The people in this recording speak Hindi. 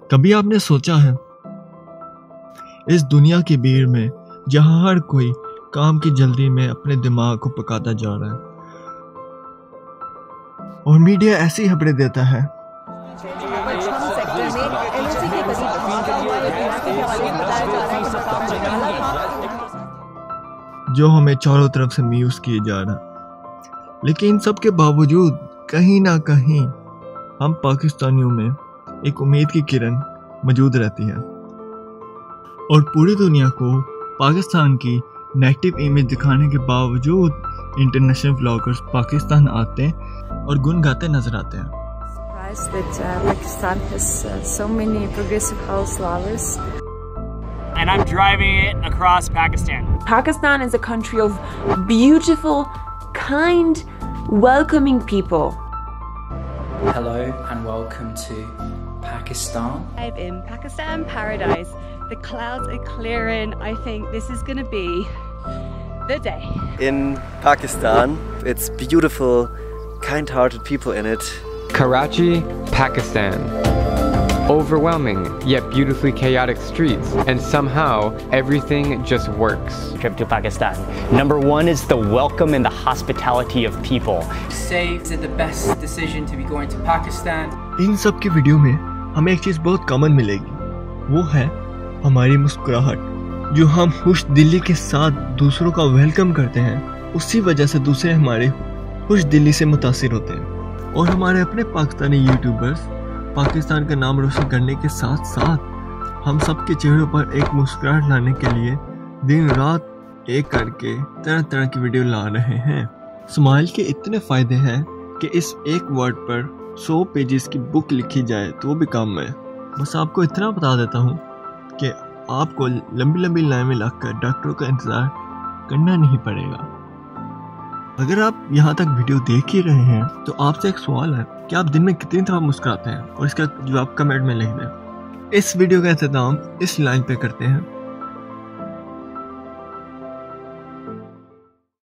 कभी आपने सोचा है इस दुनिया की भीड़ में जहां हर कोई काम की जल्दी में अपने दिमाग को पकाता जा रहा है और मीडिया ऐसी खबरें देता है जो हमें चारों तरफ से म्यूज किए जा रहा है, लेकिन इन सब के बावजूद कहीं ना कहीं हम पाकिस्तानियों में एक उम्मीद की किरण मौजूद रहती है और पूरी दुनिया को पाकिस्तान की नेगेटिव इमेज दिखाने के बावजूद इंटरनेशनल व्लॉगर्स पाकिस्तान आते हैं और गुन गाते नजर आते हैं। Pakistan has so many progressive house lovers. And I'm driving it across Pakistan. Pakistan is a country of beautiful, kind, welcoming people. Hello and welcome to Pakistan. I'm in Pakistan paradise. The clouds are clearing. I think this is going to be the day. In Pakistan, it's beautiful, kind-hearted people in it. Karachi, Pakistan. Overwhelming yet beautifully chaotic streets, and somehow everything just works. Trip to Pakistan. Number one is the welcome and the hospitality of people. Say, is it the best decision to be going to Pakistan? इन सब की वीडियो में हमें एक चीज बहुत कॉमन मिलेगी, वो है हमारी मुस्कुराहट। जो हम खुश दिली के साथ दूसरों का वेलकम करते हैं, उसी वजह से दूसरे हमारे खुश दिली से मुतासिर होते हैं। और हमारे अपने पाकिस्तानी यूट्यूबर्स पाकिस्तान का नाम रोशन करने के साथ साथ हम सबके चेहरों पर एक मुस्कुराहट लाने के लिए दिन रात एक करके तरह तरह की वीडियो ला रहे हैं। स्माइल के इतने फ़ायदे हैं कि इस एक वर्ड पर 100 पेजेस की बुक लिखी जाए तो वो भी काम है। बस आपको इतना बता देता हूँ कि आपको लंबी लंबी लाइन में लगकर डॉक्टरों का इंतज़ार करना नहीं पड़ेगा। अगर आप यहाँ तक वीडियो देख ही रहे हैं तो आपसे एक सवाल है कि आप दिन में कितनी दफ़ा मुस्कुराते हैं, और इसका जवाब कमेंट में लिख दें। इस वीडियो का इख्तिताम इस लाइन पे करते हैं।